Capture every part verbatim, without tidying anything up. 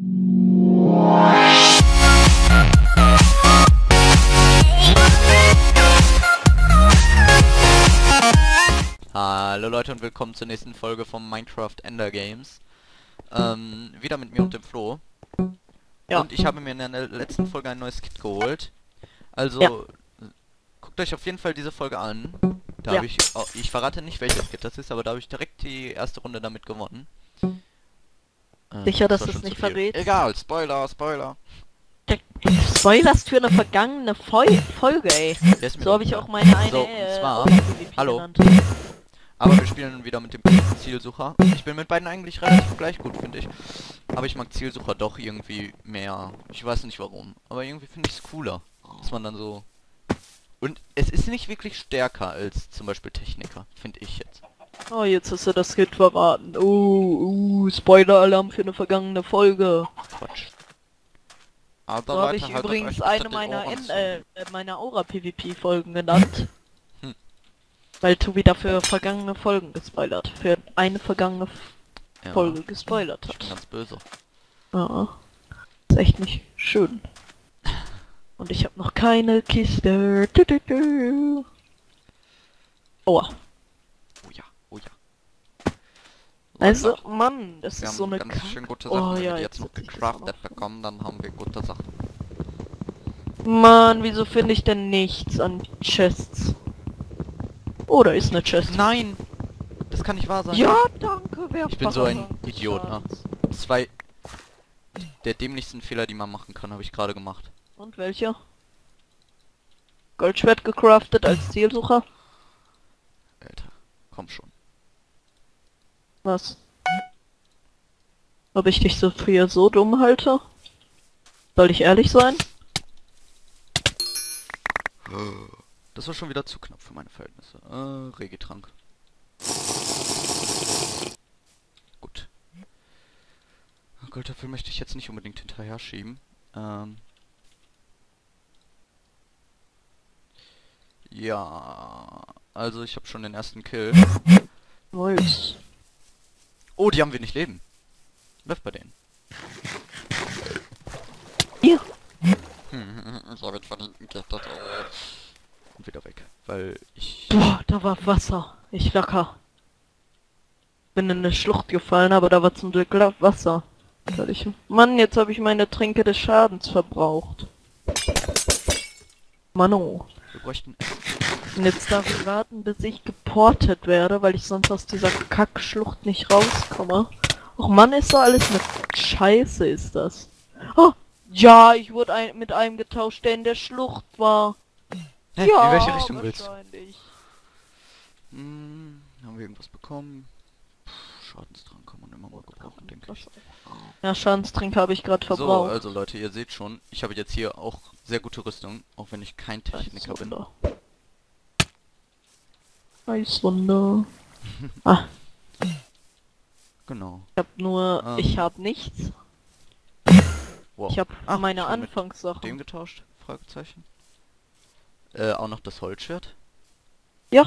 Hallo Leute und willkommen zur nächsten Folge von Minecraft Ender Games. Ähm, wieder mit mir und dem Flo. Ja. Und ich habe mir in der letzten Folge ein neues Kit geholt. Also, Ja. guckt euch auf jeden Fall diese Folge an. Da Ja. habe ich, oh, ich verrate nicht welches Kit das ist, aber da habe ich direkt die erste Runde damit gewonnen. Äh, Sicher, dass war du es schon nicht zu viel. verrätst? Egal, Spoiler, Spoiler. Spoilerst für eine vergangene Fol Folge, ey. Der ist mir So habe ich egal. auch meine eine So, und äh, zwar- P V P Hallo. genannt. Aber wir spielen wieder mit dem Zielsucher. Ich bin mit beiden eigentlich relativ gleich gut, finde ich. Aber ich mag Zielsucher doch irgendwie mehr. Ich weiß nicht warum. Aber irgendwie finde ich es cooler. Dass man dann so... Und es ist nicht wirklich stärker als zum Beispiel Techniker, finde ich jetzt. Oh, jetzt hast du das Kit verraten. Oh, uh, Spoiler-Alarm für eine vergangene Folge. Quatsch. Aber So habe ich haltet übrigens euch eine bitte die meiner Ohren N zu. äh, meiner Aura-P V P-Folgen genannt. Hm. Weil Tobi dafür vergangene Folgen gespoilert. Für eine vergangene F Ja, Folge gespoilert ich bin hat. ganz böse. Ja. Ist echt nicht schön. Und ich habe noch keine Kiste. Du, du, du. Aua. Oh ja, oh ja. Also, Leute, Mann, das wir ist so haben eine ganz Kack- schön gute Sachen. Oh, Wenn ja, wir die jetzt noch setz ich das auch gecraftet noch. bekommen, dann haben wir gute Sachen. Mann, wieso finde ich denn nichts an Chests? Oh, da ist eine Chest. Nein! Das kann nicht wahr sein. Ja, danke, wer Ich bin so ein Idiot, ne? Zwei der dämlichsten Fehler, die man machen kann, habe ich gerade gemacht. Und welcher? Goldschwert gecraftet als Zielsucher? Alter, komm schon. Was? Ob ich dich so früher so dumm halte? Soll ich ehrlich sein? Das war schon wieder zu knapp für meine Verhältnisse. Äh, Regitrank. Gut. Oh Gott, dafür möchte ich jetzt nicht unbedingt hinterher schieben. Ähm. Ja, also ich habe schon den ersten Kill. Nice. Oh, die haben wenig Leben. Läuft bei denen. Hier. Ich habe jetzt von hinten geklettert. Und wieder weg, weil ich... Boah, da war Wasser. Ich lacker. Bin in eine Schlucht gefallen, aber da war zum Glück Wasser. Soll ich... Mann, jetzt habe ich meine Tränke des Schadens verbraucht. Mano. Wir bräuchten... Und jetzt darf ich warten, bis ich geportet werde, weil ich sonst aus dieser Kackschlucht nicht rauskomme. Och Mann, ist da alles mit Scheiße, ist das. Oh, ja, ich wurde ein, mit einem getauscht, der in der Schlucht war. Hä, Ja, in welche Richtung willst du? wahrscheinlich. Hm, haben wir irgendwas bekommen? Puh, Schadenstrank kann man immer mal gebrauchen, denke ich. Ja, Schadenstränke habe ich gerade So, verbraucht. also Leute, ihr seht schon, ich habe jetzt hier auch sehr gute Rüstung, auch wenn ich kein Techniker bin. Wunder. Eiswunder. Ah, Genau. ich hab nur, Ähm. ich hab nichts. Wow. Ich hab Ah, meine schon mit Anfangssachen. Dem getauscht? Fragezeichen. Äh, auch noch das Holzschwert. Ja,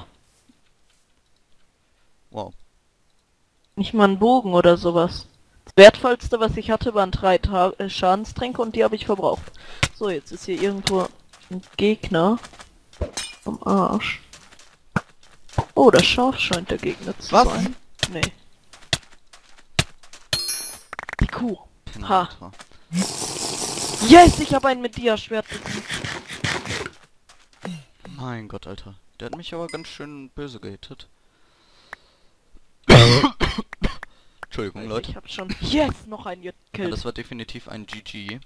Wow. nicht mal ein Bogen oder sowas. Das Wertvollste, was ich hatte, waren drei Ta äh, Schadenstränke und die habe ich verbraucht. So, jetzt ist hier irgendwo ein Gegner am Arsch. Oh, das Schaf scheint der Gegner zu Was? sein. Nee. Die Kuh. Penner. Yes, ich habe einen mit Dia-Schwert besiegt. Mein Gott, Alter. Der hat mich aber ganz schön böse gehittet. Entschuldigung, Also Leute. ich habe schon... Yes, noch ein Ja, Kill. das war definitiv ein G G.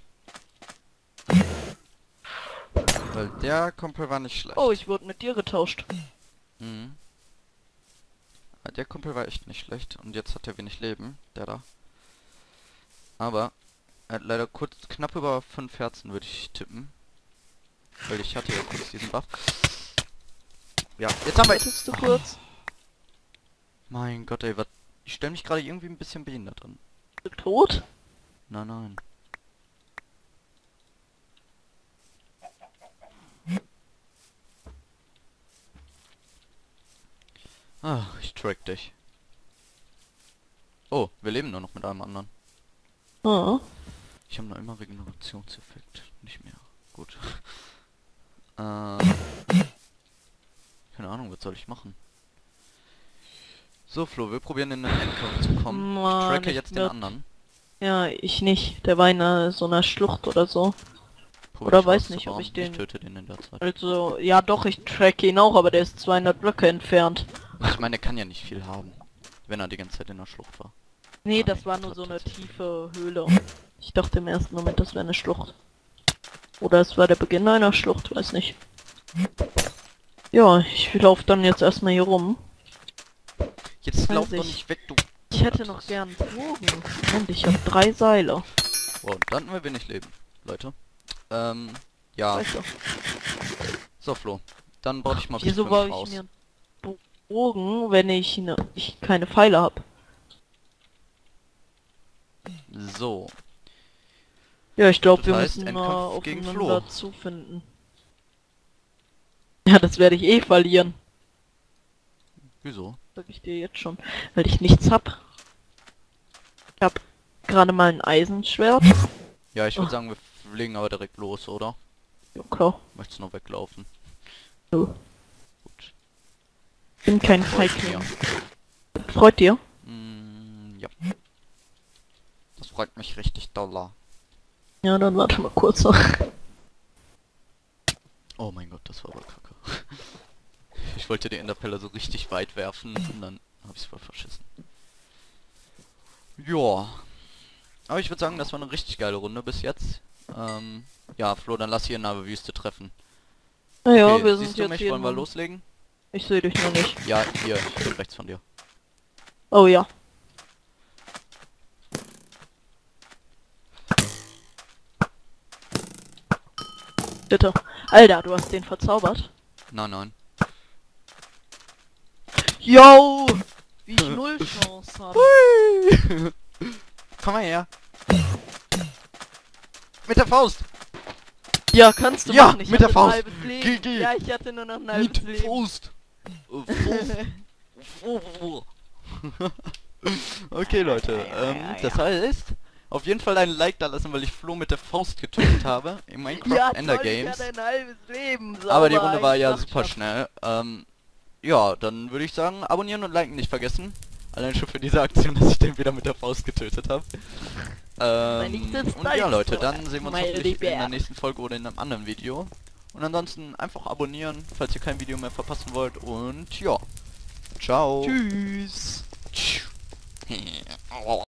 Weil der Kumpel war nicht schlecht. Oh, ich wurde mit dir getauscht. Mhm. Ja, der Kumpel war echt nicht schlecht. Und jetzt hat er wenig Leben, der da. Aber er hat leider kurz knapp über fünf Herzen, würde ich tippen. Weil ich hatte ja kurz diesen Buff. Ja, jetzt haben wir... Hättest du kurz? Mein Gott, ey, was... Ich stelle mich gerade irgendwie ein bisschen behindert an. Bist du tot? Nein, nein. Ah, ich track dich. Oh, wir leben nur noch mit einem anderen. Ah. Ich habe noch immer Regenerationseffekt. Nicht mehr. Gut. äh, keine Ahnung, was soll ich machen? So, Flo, wir probieren in den Endkampf zu kommen. Mann, ich tracke ich jetzt den glaub- anderen. Ja, ich nicht. Der war in einer, so einer Schlucht oder so. Probier Oder ich weiß nicht, ob rauszubauen. ich den- Ich töte den in der Zeit. Also, ja doch, ich track ihn auch, aber der ist zweihundert Blöcke entfernt. Also ich meine, er kann ja nicht viel haben, wenn er die ganze Zeit in der Schlucht war. Nee, Ah, das nee, war ich nur glaub so eine tatsächlich. tiefe Höhle. Ich dachte im ersten Moment, das wäre eine Schlucht. Oder es war der Beginn einer Schlucht, weiß nicht. Ja, ich laufe dann jetzt erstmal hier rum. Jetzt Weiß lauf doch ich. nicht weg, du... Ich hätte noch gern einen Bogen. Und ich habe drei Seile. Wow, dann haben wir wenig Leben, Leute. Ähm, ja. Weißt du. So, Flo. Dann baue ich mal Wieso fünf baue ich raus. mir einen Bogen, wenn ich, ne, ich keine Pfeile habe? So. Ja, ich glaube, Das wir heißt, müssen Endkampf mal gegen aufeinander Flo. zufinden. Ja, das werde ich eh verlieren. Wieso? Sag ich dir jetzt schon. Weil ich nichts hab. Ich hab gerade mal ein Eisenschwert. Ja, ich würde Oh. sagen, wir fliegen aber direkt los, oder? Ja, klar. Möchtest du noch weglaufen? Nö. Gut. Ich bin kein Freut Feigling. Freut dir? Mm, ja. Das freut mich richtig doller. Ja, dann warte mal kurz. Oh mein Gott, das war aber kacke. Ich wollte die Enderpelle so richtig weit werfen und dann habe ich es voll verschissen. Ja. Aber ich würde sagen, das war eine richtig geile Runde bis jetzt. Ähm, ja, Flo, dann lass hier in der Wüste treffen. Naja, Okay, wir sind siehst du jetzt mich? hier. Wollen wir in- loslegen? Ich sehe dich noch nicht. Ja, hier, ich bin rechts von dir. Oh ja. Bitte. Alter, du hast den verzaubert. Nein, nein. Yo! Wie ich null Chance habe. Komm mal her. Mit der Faust. Ja, kannst du Ja, machen. Ich mit der hatte ein Faust. halbes Leben. Geh, geh. Ja, ich hatte nur noch ein halbes Mit Leben. Faust. Äh, Faust. Okay, Leute. Ja, Ähm, ja, das ja. heißt, auf jeden Fall ein Like da lassen, weil ich Flo mit der Faust getötet habe in Minecraft Ja, Ender toll, ich Games. hatte ein halbes Leben. Aber die Sauber, Runde war ein ja Schlachtschaft. super schnell. Ähm, ja, dann würde ich sagen, abonnieren und liken nicht vergessen. Allein schon für diese Aktion, dass ich den wieder mit der Faust getötet habe. Ähm, nächstes und ja, Stolz, Leute, dann sehen wir uns meine hoffentlich in der Liebe. nächsten Folge oder in einem anderen Video. Und ansonsten einfach abonnieren, falls ihr kein Video mehr verpassen wollt. Und ja, ciao. Tschüss. Tschüss.